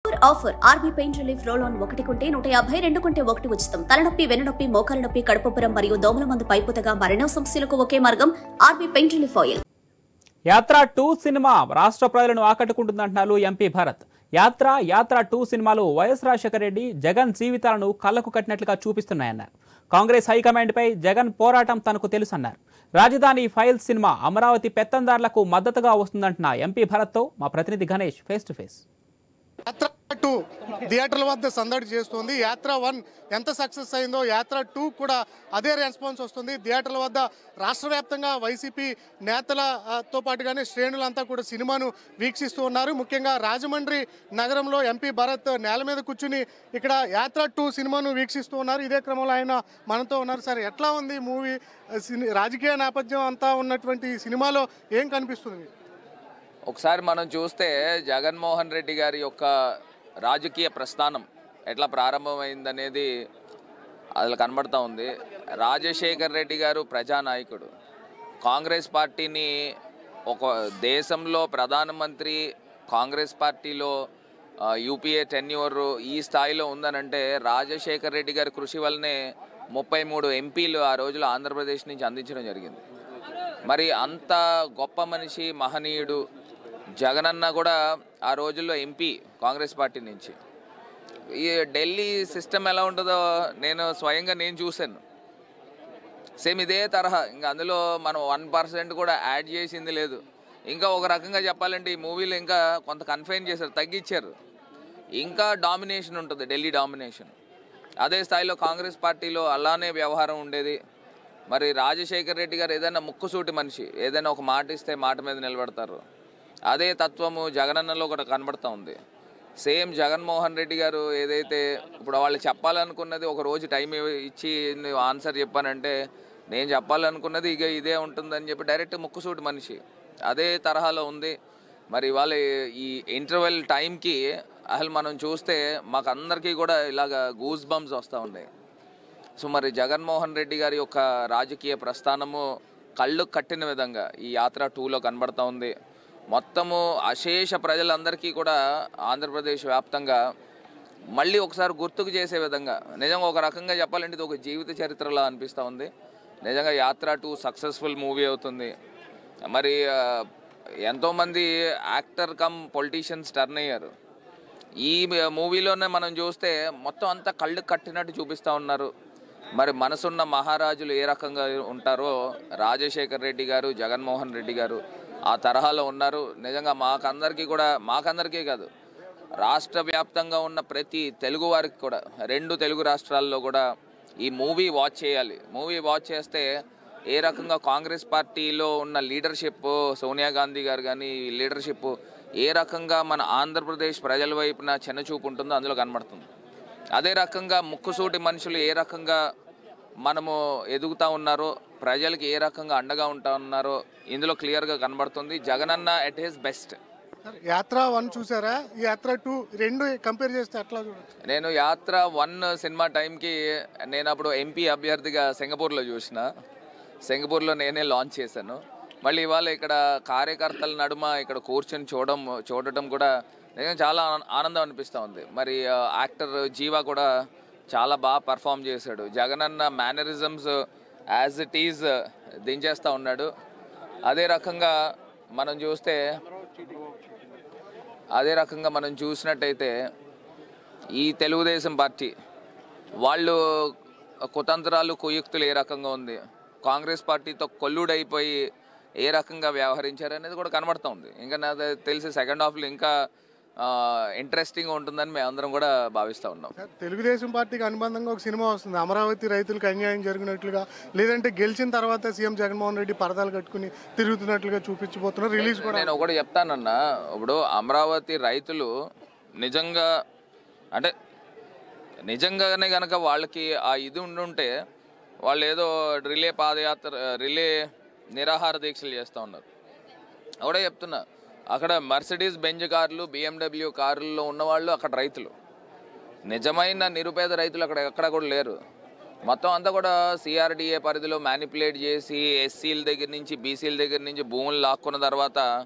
Offer RB pain relief roll on 1 కొంటే 150, 2 కొంటే 1 ఉచితం. తలనొప్పి, వెన్నునొప్పి, మోకాల నొప్పి, కడుపుబ్బరం మరియు దోమల మందు పైపుతగా మరెన్నో సమస్యలకు ఒకే మార్గం ఆర్బీ పెయిన్ రిలీఫ్ ఆయిల్. యాత్ర 2 సినిమా రాష్ట్ర ప్రజలను ఆకట్టుకుంటుందంటున్నారు ఎంపీ భరత్. యాత్ర 2 సినిమాలు వైఎస్ రాజశేఖర రెడ్డి, జగన్ జీవితాలను కళ్లకు కట్టినట్లుగా చూపిస్తున్నాయన్నారు. కాంగ్రెస్ హైకమాండ్పై జగన్ పోరాటం తనకు తెలుసన్నారు. రాజధాని ఫైల్స్ సినిమా అమరావతి పెత్తందారులకు మద్దతుగా వస్తుందంటున్న ఎంపీ భరత్తో మా ప్రతినిధి గణేష్ ఫేస్ టు ఫేస్. యాత్ర 2 థియేటర్ల వద్ద సందడి చేస్తుంది. యాత్ర 1 ఎంత సక్సెస్ అయిందో యాత్ర 2 కూడా అదే రెస్పాన్స్ వస్తుంది. థియేటర్ల వద్ద రాష్ట్ర వ్యాప్తంగా వైసీపీ నేతలతో పాటుగానే శ్రేణులంతా కూడా సినిమాను వీక్షిస్తూ ఉన్నారు. ముఖ్యంగా రాజమండ్రి నగరంలో ఎంపీ భరత్ నేల మీద కూర్చుని ఇక్కడ యాత్ర 2 సినిమాను వీక్షిస్తూ ఉన్నారు. ఇదే క్రమంలో ఆయన మనతో ఉన్నారు. సార్, ఎట్లా ఉంది మూవీ? రాజకీయ నేపథ్యం అంతా ఉన్నటువంటి సినిమాలో ఏం కనిపిస్తుంది? ఒకసారి మనం చూస్తే జగన్మోహన్ రెడ్డి గారి యొక్క రాజకీయ ప్రస్థానం ఎట్లా ప్రారంభమైందనేది అది కనబడుతూ ఉంది. రాజశేఖర్ రెడ్డి గారు ప్రజానాయకుడు. కాంగ్రెస్ పార్టీని ఒక దేశంలో ప్రధానమంత్రి, కాంగ్రెస్ పార్టీలో యూపీఏ టెన్యూర్ ఈ స్థాయిలో ఉందనంటే రాజశేఖర్ రెడ్డి గారి కృషి వల్లనే 33 ఎంపీలు ఆ రోజులో ఆంధ్రప్రదేశ్ నుంచి అందించడం జరిగింది. మరి అంత గొప్ప మనిషి, మహనీయుడు జగనన్న కూడా ఆ రోజుల్లో ఎంపీ కాంగ్రెస్ పార్టీ నుంచి. ఈ ఢిల్లీ సిస్టమ్ ఎలా ఉంటుందో స్వయంగా నేను చూశాను. సేమ్ ఇదే తరహా. ఇంకా అందులో మనం 1% కూడా యాడ్ చేసింది లేదు. ఇంకా ఒక రకంగా చెప్పాలంటే ఈ మూవీలో ఇంకా కొంత కన్ఫైన్ చేశారు, తగ్గించారు. ఇంకా డామినేషన్ ఉంటుంది, ఢిల్లీ డామినేషన్. అదే స్థాయిలో కాంగ్రెస్ పార్టీలో అలానే వ్యవహారం ఉండేది. మరి రాజశేఖర్ రెడ్డి గారు ఏదైనా ముక్కుసూటి మనిషి, ఏదైనా ఒక మాట ఇస్తే మాట మీద నిలబడతారు. అదే తత్వము జగనన్నలో కూడా కనబడుతూ ఉంది. సేమ్ జగన్మోహన్ రెడ్డి గారు ఏదైతే ఇప్పుడు వాళ్ళు చెప్పాలనుకున్నది ఒక రోజు టైం ఇచ్చి ఆన్సర్ చెప్పానంటే నేను చెప్పాలనుకున్నది ఇదే ఉంటుందని చెప్పి డైరెక్ట్ ముక్కుసూటి మనిషి అదే తరహాలో ఉంది. మరి వాళ్ళ ఈ ఇంటర్వెల్ టైంకి అసలు మనం చూస్తే మాకు అందరికీ కూడా ఇలాగ గూస్ బంప్స్ వస్తూ ఉన్నాయి. సో మరి జగన్మోహన్ రెడ్డి గారి యొక్క రాజకీయ ప్రస్థానము కళ్ళు కట్టిన విధంగా ఈ యాత్ర 2లో కనబడుతూ ఉంది. మొత్తము అశేష ప్రజలందరికీ కూడా ఆంధ్రప్రదేశ్ వ్యాప్తంగా మళ్ళీ ఒకసారి గుర్తుకు చేసే విధంగా, నిజంగా ఒక రకంగా చెప్పాలంటే ఇది ఒక జీవిత చరిత్రలా అనిపిస్తూ ఉంది. నిజంగా యాత్ర 2 సక్సెస్ఫుల్ మూవీ అవుతుంది. మరి ఎంతోమంది యాక్టర్ కమ్ పొలిటీషియన్స్ టర్న్ అయ్యారు. ఈ మూవీలోనే మనం చూస్తే మొత్తం అంతా కళ్ళు కట్టినట్టు చూపిస్తూ ఉన్నారు. మరి మనసున్న మహారాజులు ఏ రకంగా ఉంటారో రాజశేఖర్ రెడ్డి గారు, జగన్మోహన్ రెడ్డి గారు ఆ తరహాలో ఉన్నారు. నిజంగా మాకందరికీ కాదు, రాష్ట్ర వ్యాప్తంగా ఉన్న ప్రతి తెలుగు వారికి కూడా 2 తెలుగు రాష్ట్రాల్లో కూడా ఈ మూవీ వాచ్ చేయాలి. మూవీ వాచ్ చేస్తే ఏ రకంగా కాంగ్రెస్ పార్టీలో ఉన్న లీడర్షిప్, సోనియా గాంధీ గారు కానీ లీడర్షిప్ ఏ రకంగా మన ఆంధ్రప్రదేశ్ ప్రజల వైపున చిన్నచూపు ఉంటుందో అందులో కనబడుతుంది. అదే రకంగా ముక్కుసూటి మనుషులు ఏ రకంగా మనము ఎదుగుతూ ఉన్నారో, ప్రజలకి ఏ రకంగా అండగా ఉంటా ఉన్నారో ఇందులో క్లియర్గా కనబడుతుంది. జగనన్న ఎట్ హిస్ బెస్ట్. యాత్ర 1 చూసారా? యాత్ర 2 రెండు కంపేర్ చేస్తే ఎట్లా చూడొచ్చు? నేను యాత్ర 1 సినిమా టైంకి నేను అప్పుడు ఎంపీ అభ్యర్థిగా సింగపూర్లో చూసిన. సింగపూర్లో నేనే లాంచ్ చేశాను. మళ్ళీ ఇవాళ ఇక్కడ కార్యకర్తల నడుమ ఇక్కడ కూర్చొని చూడటం కూడా నిజంగా చాలా ఆనందం అనిపిస్తూ ఉంది. మరి యాక్టర్ జీవా కూడా చాలా బాగా పర్ఫామ్ చేశాడు. జగనన్న మేనరిజమ్స్ యాజ్ ఇట్ ఈజ్ దించేస్తూ ఉన్నాడు. అదే రకంగా మనం చూసినట్టయితే ఈ తెలుగుదేశం పార్టీ వాళ్ళు కుతంత్రాలు, కుయుక్తులు ఏ రకంగా ఉంది, కాంగ్రెస్ పార్టీతో కొల్లుడైపోయి ఏ రకంగా వ్యవహరించారు అనేది కూడా కనబడుతూ ఉంది. ఇంకా నాకు తెలిసి సెకండ్ హాఫ్లో ఇంకా ఇంట్రెస్టింగ్ ఉంటుందని మేము అందరం కూడా భావిస్తూ ఉన్నాం. తెలుగుదేశం పార్టీకి అనుబంధంగా ఒక సినిమా వస్తుంది, అమరావతి రైతులకు అన్యాయం జరిగినట్లుగా, లేదంటే గెలిచిన తర్వాత సీఎం జగన్మోహన్ రెడ్డి పరదాలు కట్టుకుని తిరుగుతున్నట్లుగా చూపించబోతున్నారు. రిలీజ్ కూడా నేను ఒకటి చెప్తానన్నా, ఇప్పుడు అమరావతి రైతులు నిజంగానే కనుక వాళ్ళకి ఆ ఇది ఉండుంటే వాళ్ళు ఏదో రిలే నిరాహార దీక్షలు చేస్తూ ఉన్నారు. ఒకటే చెప్తున్నా, అక్కడ మర్సిడీస్ బెంజ్ కార్లు, BMW కార్లలో ఉన్నవాళ్ళు అక్కడ రైతులు, నిజమైన నిరుపేద రైతులు అక్కడ ఎక్కడ కూడా లేరు. మొత్తం అంతా కూడా CRDA పరిధిలో మ్యానిపులేట్ చేసి ఎస్సీల దగ్గర నుంచి, BCల దగ్గర నుంచి భూములు లాక్కున్న తర్వాత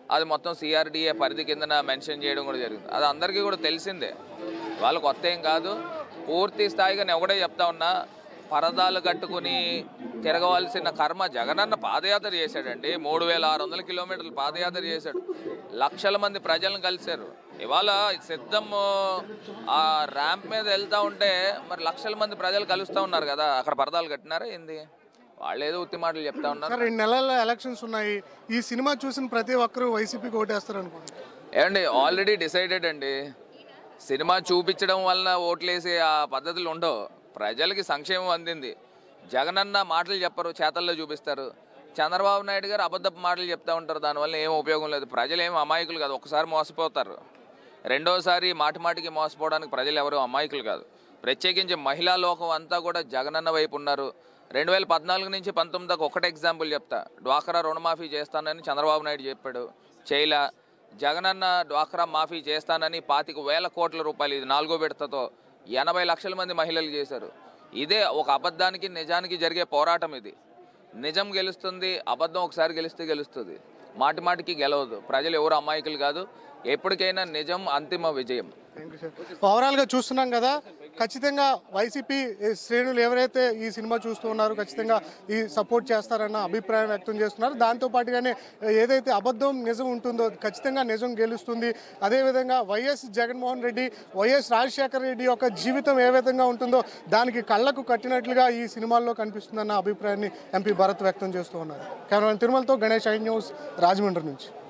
అది మొత్తం సిఆర్డిఏ పరిధి కిందన మెన్షన్ చేయడం కూడా జరిగింది. అది అందరికీ కూడా తెలిసిందే, వాళ్ళు కొత్త ఏం కాదు. పూర్తి స్థాయిగా నేను ఒకటే చెప్తా ఉన్నా, పరదాలు కట్టుకుని తిరగవలసిన కర్మ జగనన్న పాదయాత్ర చేశాడండి. 3600 కిలోమీటర్లు పాదయాత్ర చేశాడు, లక్షల మంది ప్రజలను కలిశారు. ఇవాళ సిద్ధం ఆ ర్యాంప్ మీద వెళ్తూ ఉంటే మరి లక్షల మంది ప్రజలు కలుస్తూ ఉన్నారు కదా, అక్కడ పరదాలు కట్టినారా ఏంది? వాళ్ళు ఏదో ఉత్తి మాటలు చెప్తా ఉన్నారు. 2 నెలల ఎలక్షన్స్ ఉన్నాయి, ఈ సినిమా చూసిన ప్రతి ఒక్కరు వైసీపీకి ఓటేస్తారు అనుకుంటున్నారు. ఏమండి, ఆల్రెడీ డిసైడెడ్ అండి. సినిమా చూపించడం వలన ఓట్లేసే ఆ పద్ధతులు ఉండవు. ప్రజలకి సంక్షేమం అందింది. జగనన్న మాటలు చెప్పరు, చేతల్లో చూపిస్తారు. చంద్రబాబు నాయుడు గారు అబద్ధపు మాటలు చెప్తూ ఉంటారు, దానివల్ల ఏం ఉపయోగం లేదు. ప్రజలు ఏం అమాయకులు కాదు, ఒకసారి మోసపోతారు, రెండోసారి మాటిమాటికి మోసపోవడానికి ప్రజలు ఎవరు అమాయకులు కాదు. ప్రత్యేకించి మహిళా లోకం అంతా కూడా జగనన్న వైపు ఉన్నారు. 2014 నుంచి 19 దాకా ఒకటే ఎగ్జాంపుల్ చెప్తా. డ్వాక్రా రుణమాఫీ చేస్తానని చంద్రబాబు నాయుడు చెప్పాడు, చేయలా. జగనన్న డ్వాక్రా మాఫీ చేస్తానని 25,000 కోట్ల రూపాయలు, ఇది 4వ విడతతో 80 లక్షల మంది మహిళలు చేశారు. ఇదే ఒక అబద్ధానికి నిజానికి జరిగే పోరాటం. ఇది నిజం గెలుస్తుంది, అబద్ధం ఒకసారి గెలిస్తే గెలుస్తుంది, మాటి మాటికి గెలవదు. ప్రజలు ఎవరు అమాయకులు కాదు, ఎప్పటికైనా నిజం అంతిమ విజయం. ఓవరాల్గా చూస్తున్నాం కదా, ఖచ్చితంగా వైసీపీ శ్రేణులు ఎవరైతే ఈ సినిమా చూస్తూ ఉన్నారో ఖచ్చితంగా ఈ సపోర్ట్ చేస్తారన్న అభిప్రాయం వ్యక్తం చేస్తున్నారు. దాంతోపాటుగానే ఏదైతే అబద్ధం నిజం ఉంటుందో ఖచ్చితంగా నిజం గెలుస్తుంది. అదేవిధంగా వైఎస్ జగన్మోహన్ రెడ్డి, వైఎస్ రాజశేఖర రెడ్డి యొక్క జీవితం ఏ విధంగా ఉంటుందో దానికి కళ్ళకు కట్టినట్లుగా ఈ సినిమాల్లో కనిపిస్తుందన్న అభిప్రాయాన్ని ఎంపీ భరత్ వ్యక్తం చేస్తూ ఉన్నారు. కెమెరామెన్ తిరుమలతో గణేష్, ఐ న్యూస్, రాజమండ్రి నుంచి.